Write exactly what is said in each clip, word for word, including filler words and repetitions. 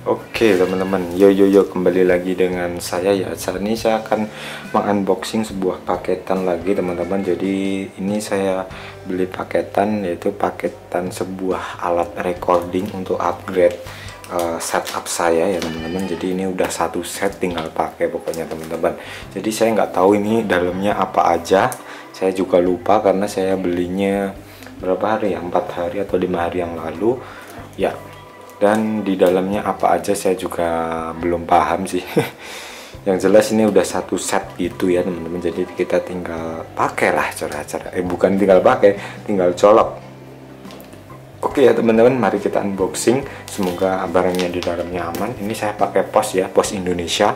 Oke teman-teman, yo yo yo kembali lagi dengan saya ya. Saat ini saya akan mengunboxing sebuah paketan lagi teman-teman. Jadi ini saya beli paketan, yaitu paketan sebuah alat recording untuk upgrade uh, setup saya ya teman-teman. Jadi ini udah satu set, tinggal pakai pokoknya teman-teman. Jadi saya nggak tahu ini dalamnya apa aja. Saya juga lupa karena saya belinya berapa hari ya, empat hari atau lima hari yang lalu ya. Dan di dalamnya apa aja saya juga belum paham sih. Yang jelas ini udah satu set gitu ya teman-teman. Jadi kita tinggal pakai lah cara-cara. Eh bukan tinggal pakai, tinggal colok. Oke ya teman-teman, mari kita unboxing. Semoga barangnya di dalamnya aman. Ini saya pakai pos ya, pos Indonesia.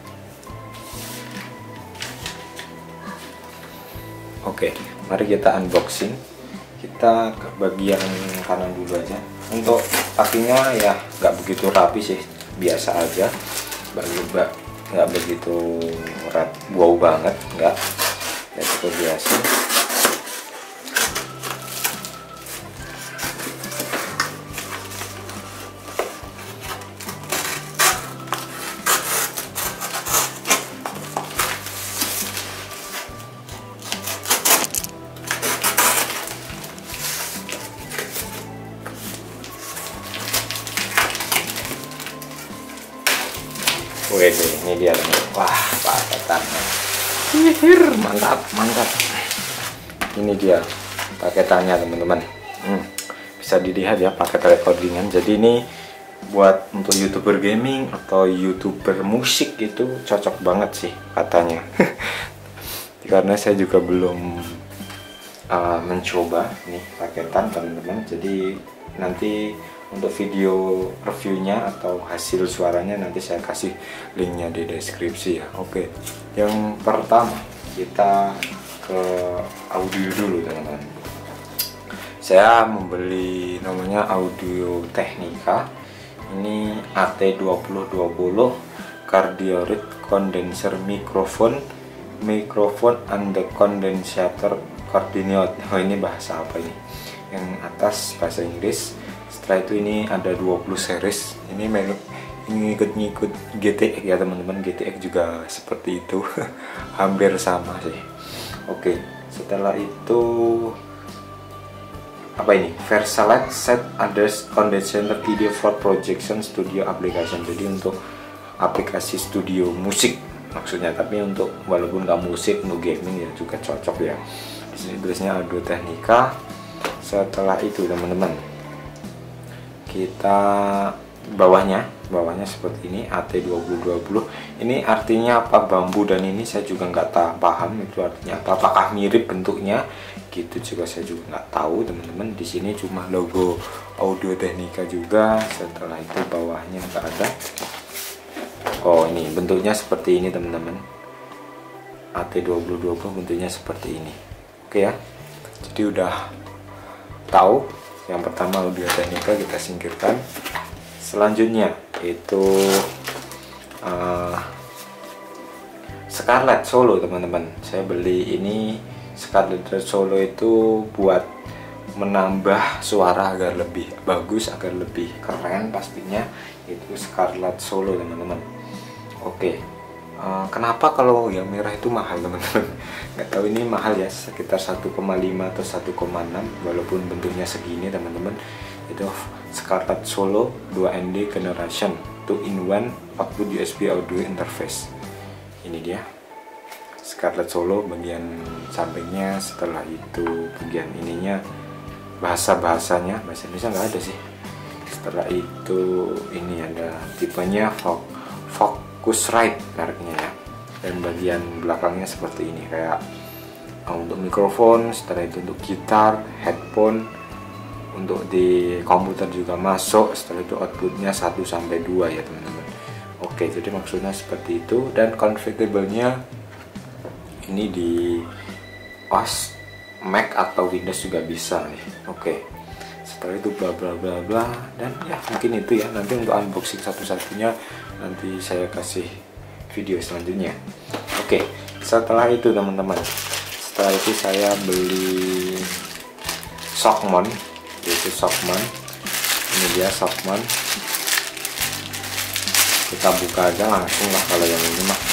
Oke, mari kita unboxing. Kita ke bagian kanan dulu aja. Untuk pastinya ya nggak begitu rapi sih, biasa aja, nggak nggak begitu rat wow banget, nggak, ya cukup biasa. Wede, ini dia teman. Wah, paketannya. Hihir, mantap, mantap. Ini dia paketannya teman-teman. Hmm, bisa dilihat ya paket recordingan. Jadi ini buat untuk YouTuber gaming atau YouTuber musik itu cocok banget sih katanya. Karena saya juga belum uh, mencoba nih paketan teman-teman. Jadi nanti untuk video reviewnya atau hasil suaranya nanti saya kasih linknya di deskripsi ya. Oke, yang pertama kita ke audio dulu teman-teman. Saya membeli namanya Audio Technica. Ini A T dua nol dua nol Cardioid Condenser Microphone Microphone and the Condensator Coordinate. Oh, ini bahasa apa ini? Yang atas bahasa Inggris. Setelah itu ini ada dua puluh series. Ini ngikut-ngikut G T X ya teman-teman. G T X juga seperti itu. Hampir sama sih. Oke, setelah itu apa ini? Versalite Set Others Condenser Video for Projection Studio Application. Jadi untuk aplikasi studio musik maksudnya, tapi untuk walaupun nggak musik, untuk gaming ya juga cocok ya. Di sini tulisnya Audio Technica. Setelah itu teman-teman, kita bawahnya bawahnya seperti ini A T dua nol dua nol. Ini artinya apa bambu, dan ini saya juga nggak tahu paham itu artinya apa, apakah mirip bentuknya gitu juga saya juga nggak tahu teman-teman. Di sini cuma logo Audio Technica juga. Setelah itu bawahnya nggak ada. Oh, ini bentuknya seperti ini teman-teman. A T dua nol dua nol bentuknya seperti ini. Oke ya, jadi udah tahu. Yang pertama Audio Technica kita singkirkan. Selanjutnya itu uh, Scarlett Solo teman-teman. Saya beli ini Scarlett Solo itu buat menambah suara agar lebih bagus, agar lebih keren pastinya. Itu Scarlett Solo teman-teman. Oke, uh, kenapa kalau yang merah itu mahal teman-teman? Nggak tahu, ini mahal ya, sekitar satu koma lima atau satu koma enam, walaupun bentuknya segini teman-teman. Itu Scarlett Solo dua N D Generation two in one output U S B audio interface. Ini dia Scarlett Solo bagian sampingnya. Setelah itu bagian ininya bahasa-bahasanya, bahasa Indonesia nggak ada sih. Setelah itu ini ada tipenya Focusrite mereknya ya. Dan bagian belakangnya seperti ini, kayak untuk mikrofon. Setelah itu untuk gitar, headphone, untuk di komputer juga masuk. Setelah itu outputnya satu sampai dua ya teman-teman. Oke, jadi maksudnya seperti itu. Dan configurable-nya ini di O S, Mac atau Windows juga bisa nih. Oke, setelah itu bla bla bla bla. Dan ya mungkin itu ya, nanti untuk unboxing satu-satunya nanti saya kasih video selanjutnya. Oke, setelah itu teman-teman, setelah itu saya beli Shockmon, yaitu Shockmon. Ini dia Shockmon. kita buka aja langsung lah kalau yang ini mah.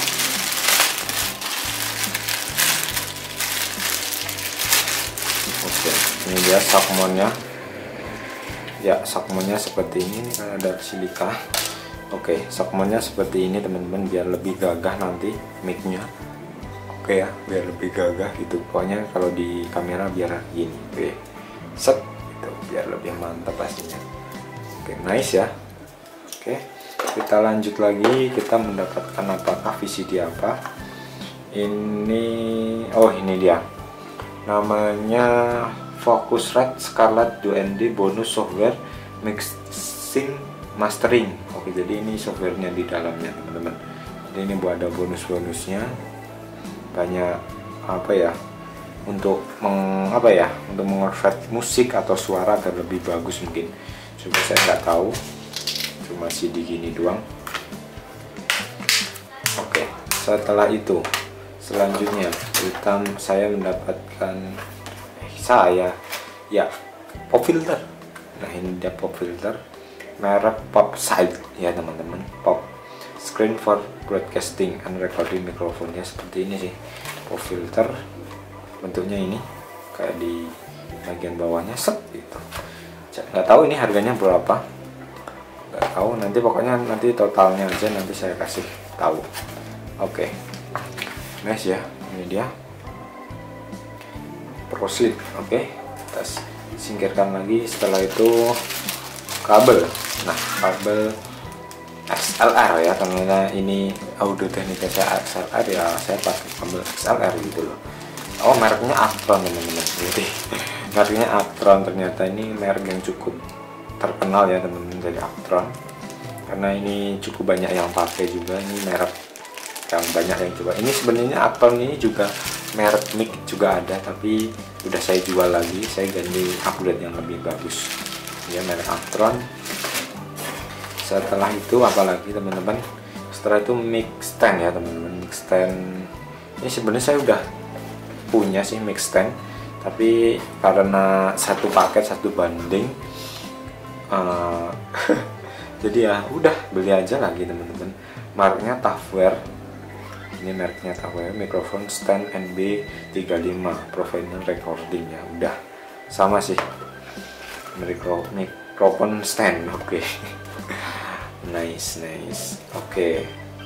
Oke, ini dia Shockmon-nya. Ya, Shockmon-nya seperti ini, kan ada silika. Oke, Shockmon-nya seperti ini teman-teman, biar lebih gagah nanti mic-nya. Oke ya, biar lebih gagah gitu. Pokoknya kalau di kamera biar gini. Oke, set gitu, biar lebih mantap pastinya. Oke, nice ya. Oke, kita lanjut lagi. Kita mendapatkan apakah V C D apa? Ini, oh ini dia. Namanya Focusrite Scarlett dua N D bonus software mixing mastering. Oke, jadi ini softwarenya di dalamnya teman-teman. Jadi ini buat ada bonus-bonusnya. Banyak apa ya, untuk meng, apa ya untuk mengefek musik atau suara agar lebih bagus mungkin. Coba saya nggak tahu, cuma C D gini doang. Oke, setelah itu selanjutnya kita saya mendapatkan eh, saya ya pop filter. Nah ini dia pop filter merek Popside ya teman-teman, pop screen for broadcasting and recording mikrofonnya seperti ini sih, pop filter bentuknya ini kayak di bagian bawahnya set gitu. Nggak tahu ini harganya berapa, nggak tahu, nanti pokoknya nanti totalnya aja nanti saya kasih tahu. Oke, nice ya, ini dia proceed. Oke, kita singkirkan lagi. Setelah itu kabel. Nah, kabel X L R ya, karena ini Audio Technica saya X L R ya, saya pakai kabel X L R gitu loh. Oh, mereknya Actron teman-teman. Jadi mereknya Actron, ternyata ini merek yang cukup terkenal ya teman-teman dari Actron, karena ini cukup banyak yang pakai juga. Ini merek yang banyak yang coba. Ini sebenarnya Actron ini juga merek mic juga ada, tapi udah saya jual lagi, saya ganti upgrade yang lebih bagus ya, merek Actron. Setelah itu apalagi teman-teman, setelah itu mic stand ya teman-teman. Mic stand ini sebenarnya saya udah punya sih mic stand, tapi karena satu paket satu banding uh, jadi ya udah beli aja lagi teman-teman. Mereknya Tafware, ini mereknya Tafware, mikrofon stand N B tiga puluh lima professional recording ya, udah sama sih mikro mikrofon stand. Oke. Okay. Nice nice. Oke okay.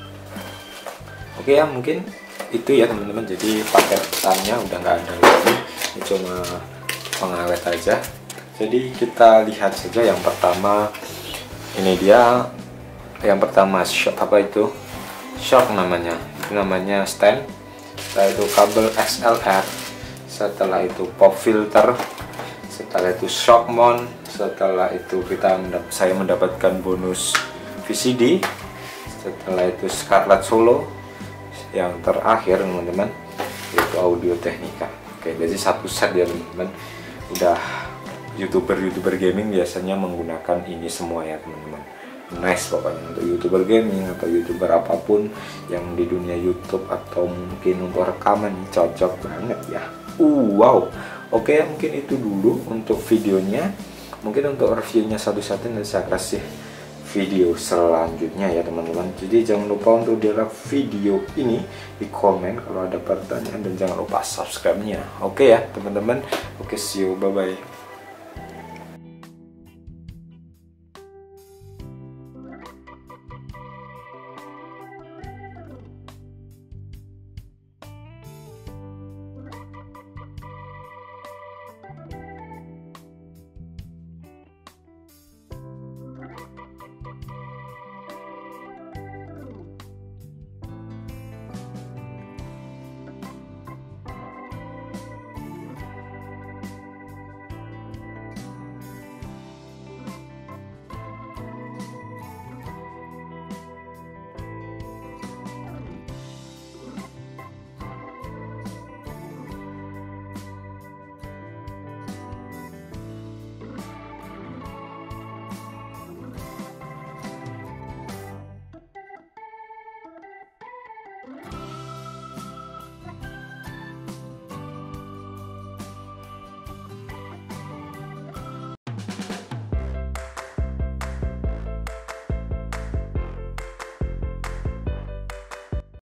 Oke okay, ya mungkin itu ya teman-teman. Jadi paketannya udah nggak ada lagi, ini cuma pengawet aja. Jadi kita lihat saja yang pertama. Ini dia yang pertama, shock apa itu, shock namanya, itu namanya stand. Setelah itu kabel X L R, setelah itu pop filter, setelah itu Shockmon, setelah itu kita mendap saya mendapatkan bonus V C D, setelah itu Scarlett Solo, yang terakhir teman-teman itu Audio Technica. Oke, jadi satu set ya teman-teman. Udah youtuber-youtuber gaming biasanya menggunakan ini semua ya teman-teman. Nice pokoknya untuk youtuber gaming atau youtuber apapun yang di dunia YouTube, atau mungkin untuk rekaman cocok banget ya. Uh, wow. Oke, mungkin itu dulu untuk videonya. Mungkin untuk reviewnya satu-satu nanti saya kasih video selanjutnya ya teman-teman. Jadi jangan lupa untuk di like video ini, di komen kalau ada pertanyaan, dan jangan lupa subscribe-nya. Oke ya teman-teman. Oke, see you, bye bye.